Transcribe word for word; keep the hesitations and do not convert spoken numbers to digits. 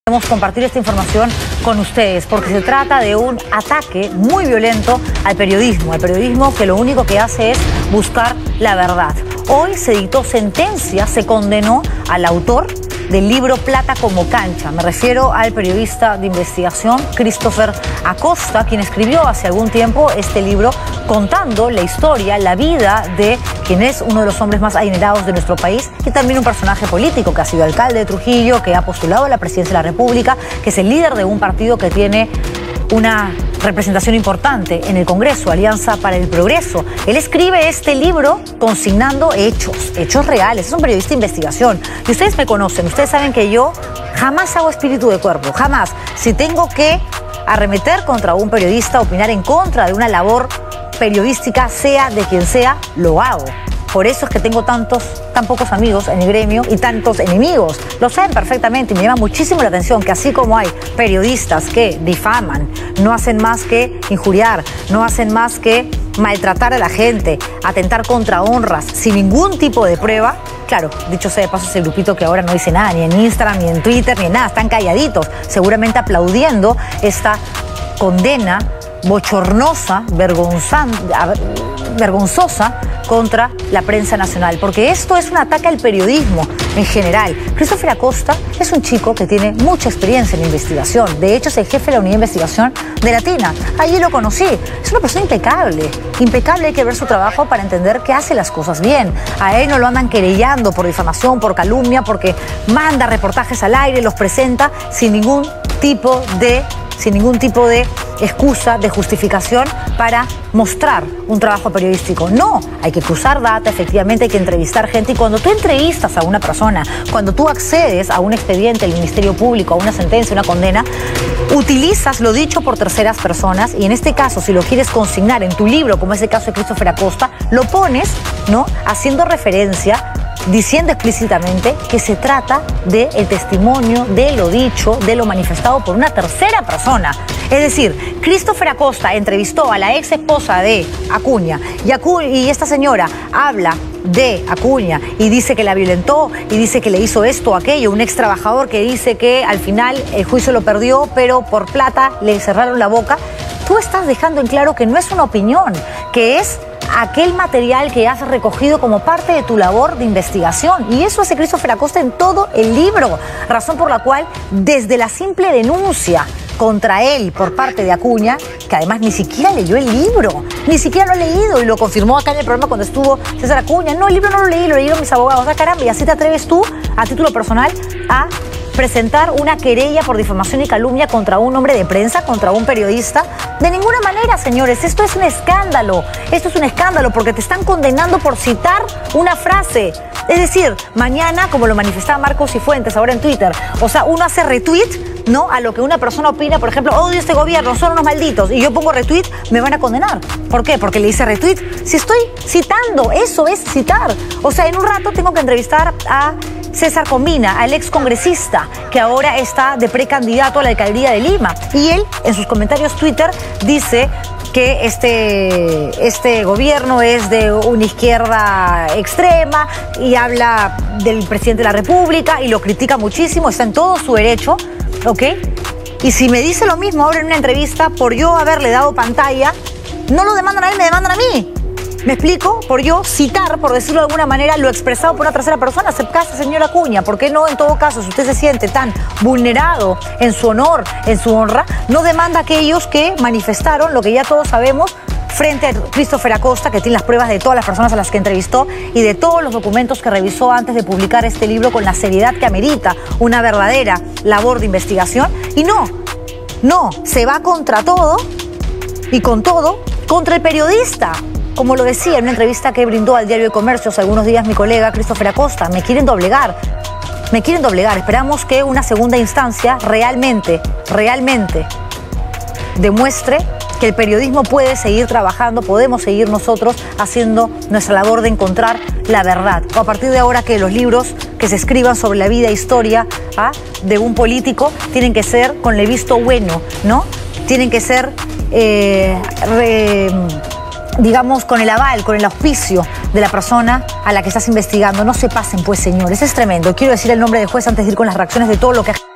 Queremos compartir esta información con ustedes porque se trata de un ataque muy violento al periodismo, al periodismo que lo único que hace es buscar la verdad. Hoy se dictó sentencia, se condenó al autor del libro Plata como cancha. Me refiero al periodista de investigación Christopher Acosta, quien escribió hace algún tiempo este libro contando la historia, la vida de quien es uno de los hombres más adinerados de nuestro país y también un personaje político que ha sido alcalde de Trujillo, que ha postulado a la presidencia de la República, que es el líder de un partido que tiene una representación importante en el Congreso, Alianza para el Progreso. Él escribe este libro consignando hechos, hechos reales. Es un periodista de investigación. Y ustedes me conocen, ustedes saben que yo jamás hago espíritu de cuerpo, jamás. Si tengo que arremeter contra un periodista, opinar en contra de una labor periodística, sea de quien sea, lo hago. Por eso es que tengo tantos, tan pocos amigos en el gremio y tantos enemigos. Lo saben perfectamente y me llama muchísimo la atención que así como hay periodistas que difaman, no hacen más que injuriar, no hacen más que maltratar a la gente, atentar contra honras, sin ningún tipo de prueba. Claro, dicho sea de paso, ese grupito que ahora no dice nada, ni en Instagram, ni en Twitter, ni en nada, están calladitos, seguramente aplaudiendo esta condena bochornosa, vergonzante, vergonzosa contra la prensa nacional, porque esto es un ataque al periodismo en general. Christopher Acosta es un chico que tiene mucha experiencia en investigación, de hecho es el jefe de la unidad de investigación de Latina, allí lo conocí, es una persona impecable, impecable, hay que ver su trabajo para entender que hace las cosas bien. A él no lo andan querellando por difamación, por calumnia, porque manda reportajes al aire, los presenta sin ningún tipo de sin ningún tipo de excusa, de justificación para mostrar un trabajo periodístico. No, hay que cruzar data, efectivamente hay que entrevistar gente, y cuando tú entrevistas a una persona, cuando tú accedes a un expediente del Ministerio Público, a una sentencia, una condena, utilizas lo dicho por terceras personas, y en este caso, si lo quieres consignar en tu libro, como es el caso de Christopher Acosta, lo pones, ¿no?, haciendo referencia, diciendo explícitamente que se trata del testimonio, de lo dicho, de lo manifestado por una tercera persona. Es decir, Christopher Acosta entrevistó a la ex esposa de Acuña y, Acu y esta señora habla de Acuña y dice que la violentó y dice que le hizo esto o aquello. Un ex trabajador que dice que al final el juicio lo perdió, pero por plata le cerraron la boca. Tú estás dejando en claro que no es una opinión, que es aquel material que has recogido como parte de tu labor de investigación. Y eso hace Christopher Acosta en todo el libro, razón por la cual desde la simple denuncia contra él por parte de Acuña, que además ni siquiera leyó el libro, ni siquiera lo ha leído, y lo confirmó acá en el programa cuando estuvo César Acuña, no, el libro no lo leí, lo leyeron mis abogados. Ah, caramba, y así te atreves tú, a título personal, a presentar una querella por difamación y calumnia contra un hombre de prensa, contra un periodista. De ninguna manera, señores, esto es un escándalo, esto es un escándalo porque te están condenando por citar una frase. Es decir, mañana, como lo manifestaba Marcos Cifuentes ahora en Twitter, o sea, uno hace retweet, ¿no?, a lo que una persona opina, por ejemplo, odio este gobierno, son unos malditos, y yo pongo retweet, me van a condenar. ¿Por qué? Porque le hice retweet. Si estoy citando, eso es citar. O sea, en un rato tengo que entrevistar a César Combina, al ex congresista, que ahora está de precandidato a la alcaldía de Lima. Y él, en sus comentarios Twitter, dice que este, este gobierno es de una izquierda extrema y habla del presidente de la República y lo critica muchísimo, está en todo su derecho, ¿ok? Y si me dice lo mismo ahora en una entrevista por yo haberle dado pantalla, no lo demandan a él, me demandan a mí. ¿Me explico? Por yo citar, por decirlo de alguna manera, lo expresado por una tercera persona. Aceptaste, señora Acuña. ¿Por qué no, en todo caso, si usted se siente tan vulnerado en su honor, en su honra, no demanda a aquellos que manifestaron lo que ya todos sabemos frente a Christopher Acosta, que tiene las pruebas de todas las personas a las que entrevistó y de todos los documentos que revisó antes de publicar este libro con la seriedad que amerita una verdadera labor de investigación? Y no, no, se va contra todo y con todo contra el periodista. Como lo decía en una entrevista que brindó al Diario de Comercio hace algunos días mi colega Christopher Acosta, me quieren doblegar, me quieren doblegar. Esperamos que una segunda instancia realmente, realmente demuestre que el periodismo puede seguir trabajando, podemos seguir nosotros haciendo nuestra labor de encontrar la verdad. O a partir de ahora que los libros que se escriban sobre la vida e historia ¿ah? de un político tienen que ser con el visto bueno, ¿no? Tienen que ser eh, re, digamos, con el aval, con el auspicio de la persona a la que estás investigando. No se pasen, pues, señores, es tremendo. Quiero decir el nombre del juez antes de ir con las reacciones de todo lo que...